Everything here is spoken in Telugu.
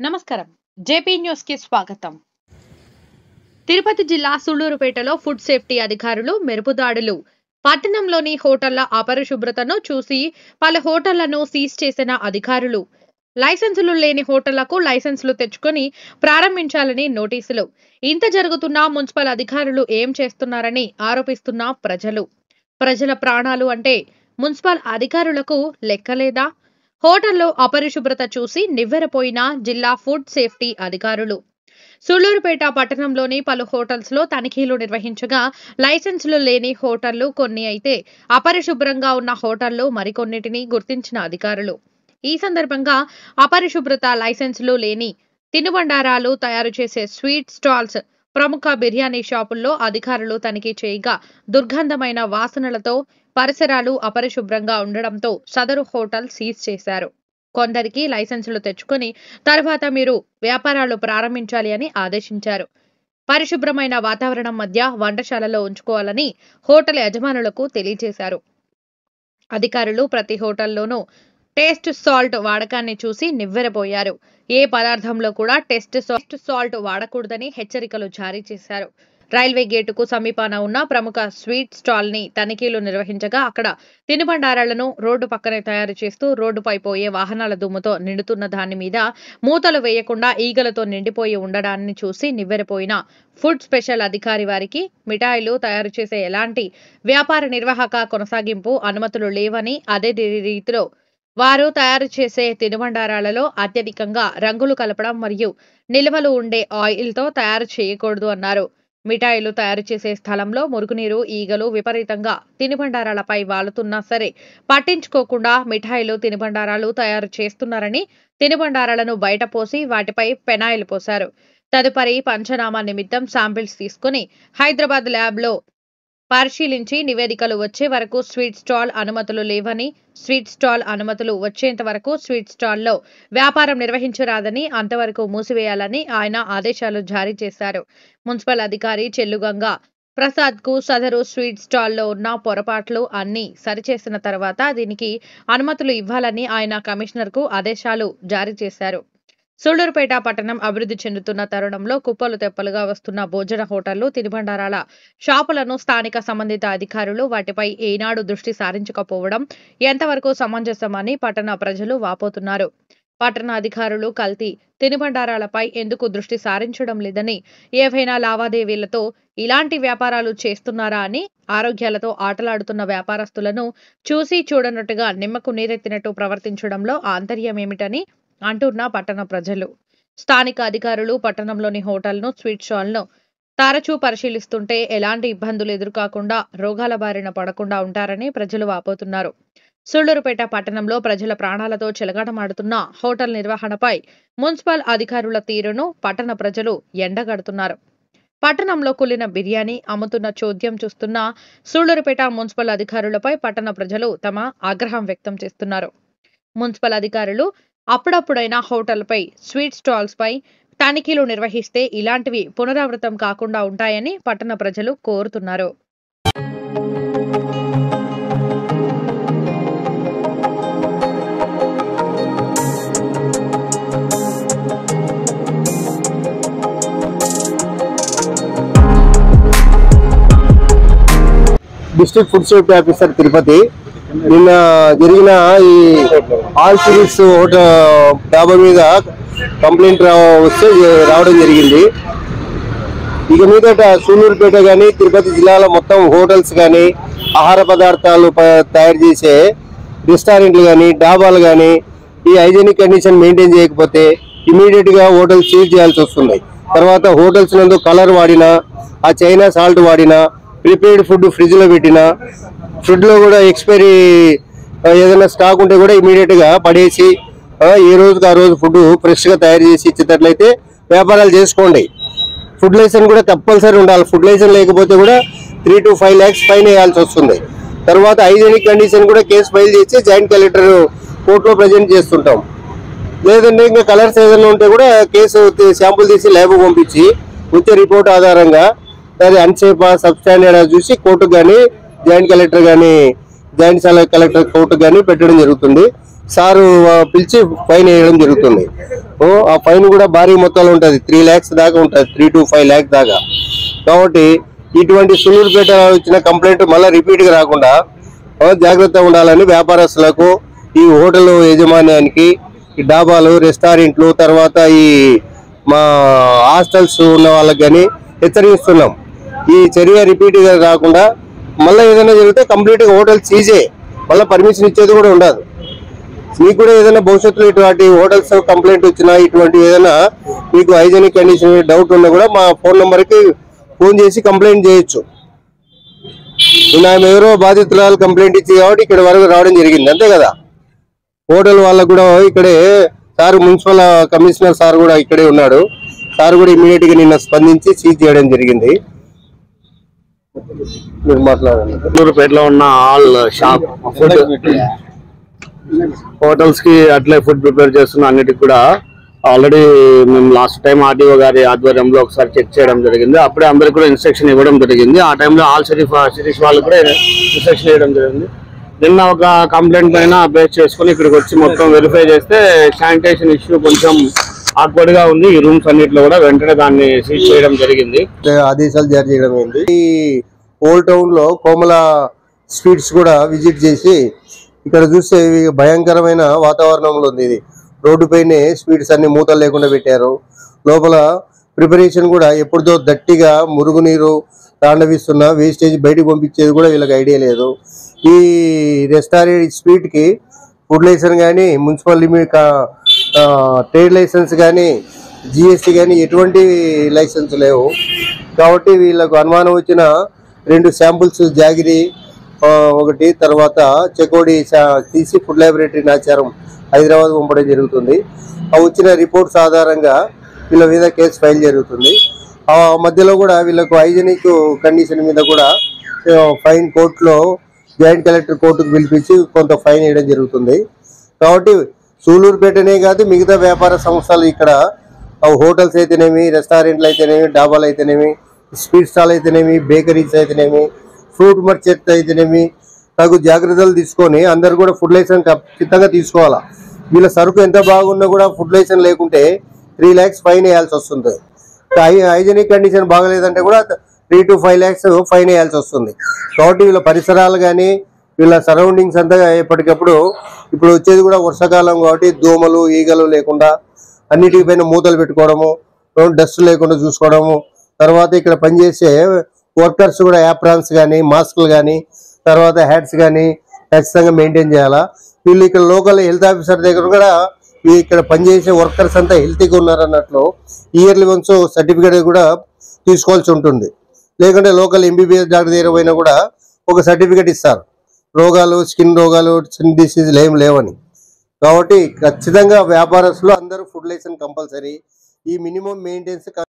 నమస్కారం జేపీ న్యూస్ కి స్వాగతం। తిరుపతి జిల్లా సుళ్లూరుపేటలో ఫుడ్ సేఫ్టీ అధికారులు మెరుపుదాడులు। పట్టణంలోని హోటళ్ల అపరిశుభ్రతను చూసి పలు హోటళ్లను సీజ్ చేసిన అధికారులు। లైసెన్సులు లేని హోటళ్లకు లైసెన్సులు తెచ్చుకొని ప్రారంభించాలని నోటీసులు। ఇంత జరుగుతున్నా మున్సిపల్ అధికారులు ఏం చేస్తున్నారని ఆరోపిస్తున్న ప్రజల ప్రాణాలు అంటే మున్సిపల్ అధికారులకు లెక్కలేదా? హోటల్లో అపరిశుభ్రత చూసి నివ్వెరపోయిన జిల్లా ఫుడ్ సేఫ్టీ అధికారులు। సుళ్లూరుపేట పట్టణంలోని పలు హోటల్స్ లో తనిఖీలు నిర్వహించగా లైసెన్సులు లేని హోటళ్లు కొన్ని అయితే అపరిశుభ్రంగా ఉన్న హోటళ్లు మరికొన్నిటిని గుర్తించిన అధికారులు। ఈ సందర్భంగా అపరిశుభ్రత లైసెన్సులు లేని తినుబండారాలు తయారు చేసే స్వీట్ స్టాల్స్, ప్రముఖ బిర్యానీ షాపుల్లో అధికారులు తనిఖీ చేయగా దుర్గంధమైన వాసనలతో పరిసరాలు అపరిశుభ్రంగా ఉండడంతో సదరు హోటల్ సీజ్ చేశారు। కొందరికి లైసెన్సులు తెచ్చుకొని తర్వాత మీరు వ్యాపారాలు ప్రారంభించాలి అని ఆదేశించారు। పరిశుభ్రమైన వాతావరణం మధ్య వంటశాలలో ఉంచుకోవాలని హోటల్ యజమానులకు తెలియజేశారు। అధికారులు ప్రతి హోటల్లోనూ టేస్ట్ సాల్ట్ వాడకాన్ని చూసి నివ్వెరపోయారు। ఏ పదార్థంలో కూడా టెస్ట్ సాల్ట్ వాడకూడదని హెచ్చరికలు జారీ చేశారు। రైల్వే గేటుకు సమీపాన ఉన్న ప్రముఖ స్వీట్ స్టాల్ ని తనిఖీలు నిర్వహించగా అక్కడ తినుబండారాలను రోడ్డు పక్కనే తయారు చేస్తూ రోడ్డుపై పోయే వాహనాల దుమ్ముతో నిండుతున్న దాని మీద మూతలు వేయకుండా ఈగలతో నిండిపోయి ఉండడాన్ని చూసి నివ్వెరపోయిన ఫుడ్ స్పెషల్ అధికారి వారికి మిఠాయిలు తయారు చేసే ఎలాంటి వ్యాపార నిర్వాహక కొనసాగింపు అనుమతులు లేవని, అదే రీతిలో వారు తయారు చేసే తినుబండారాలలో అత్యధికంగా రంగులు కలపడం మరియు నిల్వలు ఉండే ఆయిల్ తో తయారు చేయకూడదు అన్నారు। మిఠాయిలు తయారు చేసే స్థలంలో మురుగునీరు, ఈగలు విపరీతంగా తినుబండారాలపై వాలుతున్నా సరే పట్టించుకోకుండా మిఠాయిలు, తినుబండారాలు తయారు చేస్తున్నారని తినుబండారాలను బయట పోసి వాటిపై పెనాయిల్ పోశారు। తదుపరి పంచనామా నిమిత్తం శాంపిల్స్ తీసుకుని హైదరాబాద్ ల్యాబ్ లో పరిశీలించి నివేదికలు వచ్చే వరకు స్వీట్ స్టాల్ అనుమతులు లేవని, స్వీట్ స్టాల్ అనుమతులు వచ్చేంత వరకు స్వీట్ స్టాల్లో వ్యాపారం నిర్వహించరాదని, అంతవరకు మూసివేయాలని ఆయన ఆదేశాలు జారీ చేశారు। మున్సిపల్ అధికారి చెల్లుగంగా ప్రసాద్ కు సదరు స్వీట్ స్టాల్లో ఉన్న పొరపాట్లు అన్ని సరిచేసిన తర్వాత దీనికి అనుమతులు ఇవ్వాలని ఆయన కమిషనర్ కు ఆదేశాలు జారీ చేశారు। సుళ్లూరుపేట పట్టణం అభివృద్ధి చెందుతున్న తరుణంలో కుప్పలు తెప్పలుగా వస్తున్న భోజన హోటళ్లు, తినుబండారాల షాపులను స్థానిక సంబంధిత అధికారులు వాటిపై ఏనాడు దృష్టి సారించకపోవడం ఎంతవరకు సమంజసమని పట్టణ ప్రజలు వాపోతున్నారు। పట్టణ అధికారులు కల్తీ తినుబండారాలపై ఎందుకు దృష్టి సారించడం లేదని, ఏవైనా లావాదేవీలతో ఇలాంటి వ్యాపారాలు చేస్తున్నారా అని ఆరోగ్యాలతో ఆటలాడుతున్న వ్యాపారస్తులను చూసి చూడనట్టుగా నిమ్మకు నీరెత్తినట్టు ప్రవర్తించడంలో ఆంతర్యమేమిటని అంటున్న పట్టణ ప్రజలు। స్థానిక అధికారులు పట్టణంలోని హోటల్ను, స్వీట్ స్టాల్ను తరచూ పరిశీలిస్తుంటే ఎలాంటి ఇబ్బందులు ఎదురుకాకుండా రోగాల బారిన పడకుండా ఉంటారని ప్రజలు వాపోతున్నారు। సుళ్లూరుపేట పట్టణంలో ప్రజల ప్రాణాలతో చెలగాటమాడుతున్న హోటల్ నిర్వహణపై మున్సిపల్ అధికారుల తీరును పట్టణ ప్రజలు ఎండగడుతున్నారు। పట్టణంలో కులిన బిర్యానీ అమ్ముతున్న చోద్యం చూస్తున్న సుళ్లూరుపేట మున్సిపల్ అధికారులపై పట్టణ ప్రజలు తమ ఆగ్రహం వ్యక్తం చేస్తున్నారు। మున్సిపల్ అధికారులు అప్పుడప్పుడైనా హోటల్పై, స్వీట్ స్టాల్స్ పై తనిఖీలు నిర్వహిస్తే ఇలాంటివి పునరావృతం కాకుండా ఉంటాయని పట్టణ ప్రజలు కోరుతున్నారు। District food safety officer Tirupati నిన్న జరిగిన ఈ ఆల్ సిరీస్ డాబా మీద కంప్లైంట్ వస్తే రావడం జరిగింది। ఇక మీదట సుళ్లూరుపేట కానీ తిరుపతి జిల్లాలో మొత్తం హోటల్స్ కానీ, ఆహార పదార్థాలు తయారు చేసే రెస్టారెంట్లు కానీ, డాబాలు కానీ ఈ హైజీనిక్ కండిషన్ మెయింటైన్ చేయకపోతే ఇమీడియట్ గా హోటల్ సీజ్ చేయాల్సి వస్తుంది। తర్వాత హోటల్స్ నందు కలర్ వాడినా, ఆ చైనా సాల్ట్ వాడినా, ప్రిపేర్డ్ ఫుడ్ ఫ్రిడ్జ్ లో పెట్టినా, ఫుడ్ లో కూడా ఎక్స్పైరీ ఏదైనా స్టాక్ ఉంటే కూడా ఇమీడియట్ గా పడేసి ఏ రోజుకి ఆ రోజు ఫుడ్ ఫ్రెష్ గా తయారు చేసి ఇచ్చేటట్లయితే వ్యాపారాలు చేసుకోండి। ఫుడ్ లైసెన్స్ కూడా తప్పనిసరి ఉండాలి। ఫుడ్ లైసెన్స్ లేకపోతే కూడా 3 to 5 lakhs ఫైన్ వేయాల్సి వస్తుంది। తర్వాత హైజీనిక్ కండిషన్ కూడా కేసు ఫైల్ చేసి జాయింట్ కలెక్టర్ కోర్టులో ప్రజెంట్ చేస్తుంటాం। లేదంటే ఇంకా కలర్స్ ఏదైనా ఉంటే కూడా కేసు శాంపుల్ తీసి ల్యాబ్ పంపించి వచ్చే రిపోర్ట్ ఆధారంగా అది అన్సేఫా, సబ్స్టాండర్డ్ చూసి కోర్టుకు కానీ, జాయింట్ కలెక్టర్ కానీ, జాయింట్ కలెక్టర్ కోర్టు కానీ పెట్టడం జరుగుతుంది। సారు పిలిచి ఫైన్ వేయడం జరుగుతుంది. ఆ ఫైన్ కూడా భారీ మొత్తాలు ఉంటుంది, 3 lakhs దాకా ఉంటుంది, 3 to 5 lakhs దాకా. కాబట్టి ఇటువంటి సూలూరుపేట వచ్చిన కంప్లైంట్ మళ్ళీ రిపీట్ గా రాకుండా జాగ్రత్తగా ఉండాలని వ్యాపారస్తులకు, ఈ హోటల్ యాజమాన్యానికి, ఈ డాబాలు, రెస్టారెంట్లు, తర్వాత ఈ మా హాస్టల్స్ ఉన్న వాళ్ళకి కానీ హెచ్చరిస్తున్నాం. ఈ చర్య రిపీట్ గా కాకుండా మళ్ళీ ఏదైనా జరిగితే కంప్లీట్ గా హోటల్ సీజే, మళ్ళీ పర్మిషన్ ఇచ్చేది కూడా ఉండదు. మీకు కూడా ఏదైనా భవిష్యత్తులో ఇటువంటి హోటల్స్ కంప్లైంట్ వచ్చినా, ఇటువంటి ఏదైనా మీకు హైజీనిక్ కండిషన్ డౌట్ ఉన్నా కూడా మా ఫోన్ నెంబర్కి ఫోన్ చేసి కంప్లైంట్ చేయొచ్చు. ఆమె ఎవరో బాధితురాలు కంప్లైంట్ ఇచ్చి కాబట్టి ఇక్కడ వరకు రావడం జరిగింది, అంతే కదా. హోటల్ వాళ్ళకు కూడా ఇక్కడే సార్, మున్సిపల్ కమిషనర్ సార్ కూడా ఇక్కడే ఉన్నాడు. సార్ కూడా ఇమీడియట్ గా నిన్న స్పందించి సీజ్ చేయడం జరిగింది. మీరు మాట్లాడండి. సూలూరుపేటలో ఉన్న ఆల్ షాప్ ఫుడ్ హోటల్స్ కి అట్లే ఫుడ్ ప్రిపేర్ చేస్తున్న అన్నిటికి కూడా ఆల్రెడీ మేము లాస్ట్ టైం ఆర్టీఓ గారి ఆధ్వర్యంలో ఒకసారి చెక్ చేయడం జరిగింది. అప్పుడే అందరికి కూడా ఇన్స్ట్రక్షన్ ఇవ్వడం జరిగింది. ఆ టైంలో ఆల్ సిరీస్ వాళ్ళు కూడా ఇన్స్ట్రక్షన్ ఇవ్వడం జరిగింది. నిన్న ఒక కంప్లైంట్ పైన బేస్ చేసుకుని ఇక్కడికి వచ్చి మొత్తం వెరిఫై చేస్తే శానిటేషన్ ఇష్యూ కొంచెం ఆక్వర్డ్ గా ఉంది. ఈ రూమ్స్ అన్నిటిలో కూడా వెంటనే దాన్ని సీజ్ చేయడం జరిగింది, ఆదేశాలు జారీ చేయడం అయింది. ఈ ఓల్డ్ టౌన్ లో కోమల స్వీట్స్ కూడా విజిట్ చేసి ఇక్కడ చూస్తే భయంకరమైన వాతావరణంలో ఉంది. ఇది రోడ్డు పైనే స్వీట్స్ అన్ని మూతలు లేకుండా పెట్టారు. లోపల ప్రిపరేషన్ కూడా ఎప్పుడుదో దట్టిగా మురుగునీరు తాండవిస్తున్న వేస్టేజ్ బయటకు పంపించేది కూడా వీళ్ళకి ఐడియా లేదు. ఈ రెస్టారెంట్ స్వీట్ కి ఫుడ్ లైసెన్స్ కానీ, మున్సిపల్ లిమిట్ ట్రేడ్ లైసెన్స్ కానీ, జిఎస్టీ కానీ ఎటువంటి లైసెన్స్ లేవు. కాబట్టి వీళ్ళకు అనుమానం వచ్చిన 2 శాంపుల్స్ జాగిరి ఒకటి, తర్వాత చెకోడి తీసి ఫుడ్ ల్యాబొరేటరీ నాచారం హైదరాబాద్ పంపడం జరుగుతుంది. ఆ వచ్చిన రిపోర్ట్స్ ఆధారంగా వీళ్ళ మీద కేసు ఫైల్ జరుగుతుంది. ఆ మధ్యలో కూడా వీళ్ళకు హైజీనిక్ కండిషన్ మీద కూడా ఫైన్ కోర్టులో జాయింట్ కలెక్టర్ కోర్టుకు పిలిపించి కొంత ఫైన్ వేయడం జరుగుతుంది. కాబట్టి సూలూరుపేటనే కాదు, మిగతా వ్యాపార సంస్థలు ఇక్కడ హోటల్స్ అయితేనేమి, రెస్టారెంట్లు అయితేనేమి, డాబాలు అయితేనేమి, స్వీట్ స్టాల్ అయితేనేమి, బేకరీస్ అయితేనేమి, ఫ్రూట్ మార్కెట్ అయితేనేమి తగు జాగ్రత్తలు తీసుకొని అందరు కూడా ఫుడ్ లైసెన్స్ ఖచ్చితంగా తీసుకోవాలా. వీళ్ళ సరుకు ఎంత బాగున్నా కూడా ఫుడ్ లైసెన్స్ లేకుంటే 3 lakhs ఫైన్ వేయాల్సి వస్తుంది. హైజీనిక్ కండిషన్ బాగలేదంటే కూడా 3 to 5 lakhs ఫైన్ వేయాల్సి వస్తుంది. కాబట్టి వీళ్ళ పరిసరాలు కానీ, వీళ్ళ సరౌండింగ్స్ అంతా ఎప్పటికప్పుడు, ఇప్పుడు వచ్చేది కూడా వర్షాకాలం కాబట్టి దోమలు, ఈగలు లేకుండా అన్నిటికి పైన మూతలు పెట్టుకోవడము, డస్ట్ లేకుండా చూసుకోవడము, తర్వాత ఇక్కడ పనిచేసే వర్కర్స్ కూడా యాప్రాన్స్ కానీ, మాస్కులు కానీ, తర్వాత హ్యాట్స్ కానీ ఖచ్చితంగా మెయింటైన్ చేయాలా. వీళ్ళు ఇక్కడ లోకల్ హెల్త్ ఆఫీసర్ దగ్గర కూడా ఇక్కడ పనిచేసే వర్కర్స్ అంతా హెల్తీగా ఉన్నారన్నట్లు ఇయర్లీ వన్స్ సర్టిఫికేట్ కూడా తీసుకోవాల్సి ఉంటుంది. లేకుంటే లోకల్ ఎంబీబీఎస్ డాక్టర్ దగ్గర పోయినా కూడా ఒక సర్టిఫికేట్ ఇస్తారు, రోగాలు, స్కిన్ రోగాలు, స్కిన్ డిసీజులు ఏం లేవని. కాబట్టి ఖచ్చితంగా వ్యాపారస్తులు అందరూ ఫుడ్ లైసెన్స్ కంపల్సరీ. ఈ మినిమం మెయింటెనెన్స్